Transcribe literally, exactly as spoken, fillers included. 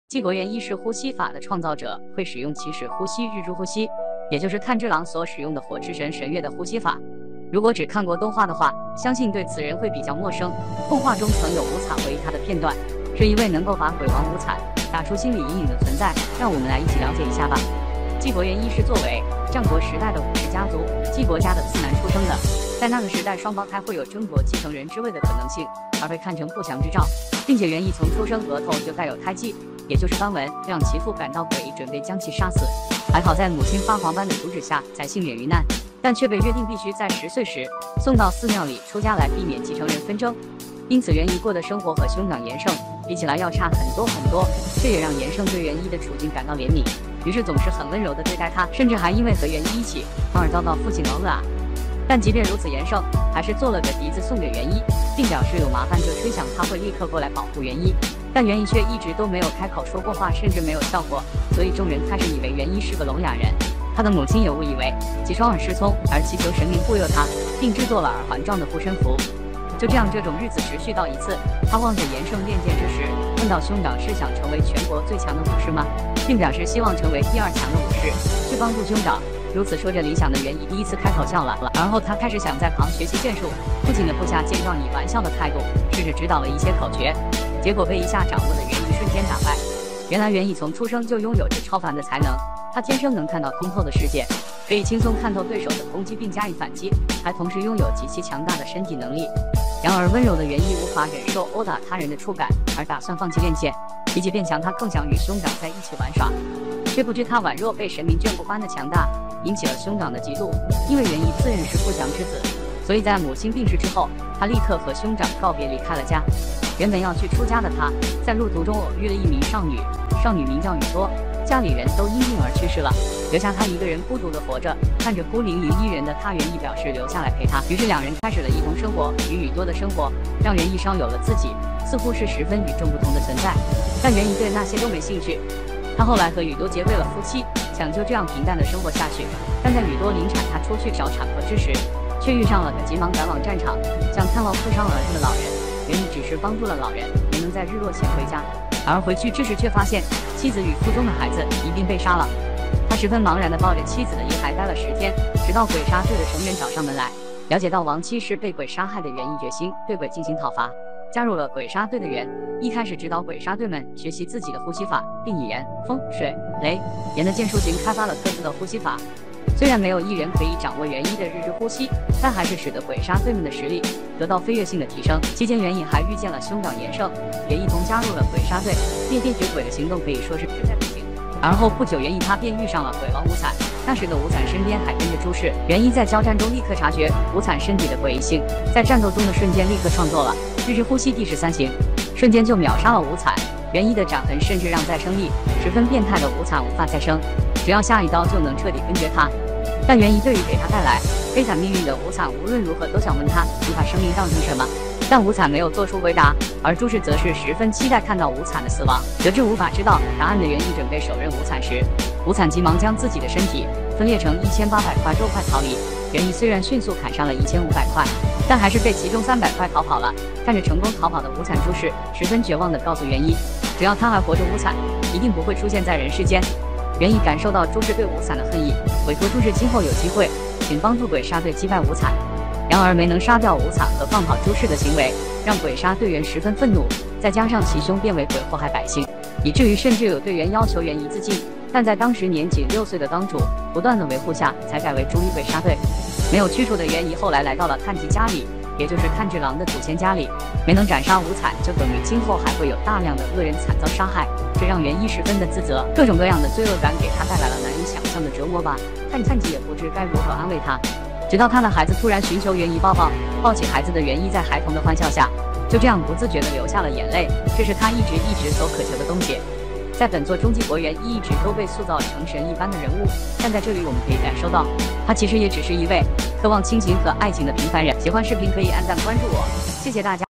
纪国元一是呼吸法的创造者，会使用起始呼吸日柱呼吸，也就是炭治郎所使用的火之神神月的呼吸法。如果只看过动画的话，相信对此人会比较陌生。动画中曾有无惨为他的片段，是一位能够把鬼王无惨打出心理阴影的存在，让我们来一起了解一下吧。纪国元一是作为战国时代的武士家族纪国家的次男出生的，在那个时代双胞胎会有争夺继承人之位的可能性，而被看成不祥之兆，并且元一从出生额头就带有胎记，也就是斑纹，让其父感到诡异，准备将其杀死。还好在母亲发狂般的阻止下才幸免于难，但却被约定必须在十岁时送到寺庙里出家来避免继承人纷争。因此元一过的生活和兄长延胜比起来要差很多很多，这也让延胜对元一的处境感到怜悯，于是总是很温柔地对待他，甚至还因为和元一一起从而遭到父亲殴打。但即便如此，延胜还是做了个笛子送给元一，并表示有麻烦就吹响，他会立刻过来保护元一。但元一却一直都没有开口说过话，甚至没有笑过，所以众人开始以为元一是个聋哑人。他的母亲也误以为其双耳失聪，而祈求神明护佑他，并制作了耳环状的护身符。就这样，这种日子持续到一次，他望着延胜练剑之时，问到兄长是想成为全国最强的武士吗？并表示希望成为第二强的武士，去帮助兄长。如此说着理想的元一第一次开口笑了，而后他开始想在旁学习剑术。父亲的部下见状以玩笑的态度试着指导了一些口诀，结果被一下掌握的元一瞬间打败。原来元一从出生就拥有着超凡的才能，他天生能看到通透的世界，可以轻松看透对手的攻击并加以反击，还同时拥有极其强大的身体能力。然而温柔的元一无法忍受殴打他人的触感，而打算放弃练剑。比起变强，他更想与兄长在一起玩耍，却不知他宛若被神明眷顾般的强大，引起了兄长的嫉妒。因为元一自认是不祥之子，所以在母亲病逝之后，他立刻和兄长告别，离开了家。原本要去出家的他，在路途中偶遇了一名少女，少女名叫宇多，家里人都因病而去世了，留下他一个人孤独的活着。看着孤零零一人的他，元一表示留下来陪他，于是两人开始了一同生活。与宇多的生活让元一稍有了自己，似乎是十分与众不同的存在。但元一对那些都没兴趣，他后来和宇多结为了夫妻，想就这样平淡的生活下去。但在宇多临产他出去找产婆之时，却遇上了个急忙赶往战场想看望负伤儿子的老人。元一只是帮助了老人，没能在日落前回家，而回去之时却发现妻子与腹中的孩子一并被杀了。他十分茫然地抱着妻子的遗骸待了十天，直到鬼杀队的成员找上门来，了解到亡妻是被鬼杀害的元一决心对鬼进行讨伐，加入了鬼杀队的元一开始指导鬼杀队们学习自己的呼吸法，并以炎、风、水、雷、炎的剑术型开发了各自的呼吸法。虽然没有一人可以掌握元一的日之呼吸，但还是使得鬼杀队们的实力得到飞跃性的提升。期间元一还遇见了兄长延胜，也一同加入了鬼杀队，灭灭绝鬼的行动可以说是势在必行。而后不久，元一他便遇上了鬼王无惨，那时的无惨身边还跟着朱氏。元一在交战中立刻察觉无惨身体的诡异性，在战斗中的瞬间立刻创作了日之呼吸第十三型，瞬间就秒杀了无惨。元一的斩痕甚至让再生力十分变态的无惨无法再生，只要下一刀就能彻底根绝他。但元一对于给他带来悲惨命运的无惨无论如何都想问他无法生命当成什么，但无惨没有做出回答，而朱氏则是十分期待看到无惨的死亡。得知无法知道答案的元一准备手刃无惨时，无惨急忙将自己的身体分裂成一千八百块肉块逃离。元一虽然迅速砍伤了一千五百块，但还是被其中三百块逃跑了。看着成功逃跑的无惨，朱氏十分绝望地告诉元一，只要他还活着，无惨一定不会出现在人世间。元一感受到朱氏对无惨的恨意，委托朱氏今后有机会请帮助鬼杀队击败无惨。然而没能杀掉无惨和放跑朱氏的行为，让鬼杀队员十分愤怒，再加上其兄变为鬼祸害百姓，以至于甚至有队员要求元一自尽。但在当时年仅六岁的当主不断的维护下，才改为注意鬼杀队。没有驱除的元一后来来到了炭吉家里，也就是炭治郎的祖先家里，没能斩杀无惨，就等于今后还会有大量的恶人惨遭杀害，这让元一十分的自责，各种各样的罪恶感给他带来了难以想象的折磨吧。炭炭吉也不知该如何安慰他，直到他的孩子突然寻求元一抱抱，抱起孩子的元一在孩童的欢笑下，就这样不自觉地流下了眼泪，这是他一直一直所渴求的东西。在本作中，纪国元一一直都被塑造成神一般的人物，但在这里我们可以感受到，他其实也只是一位渴望亲情和爱情的平凡人。喜欢视频可以按赞关注我，谢谢大家。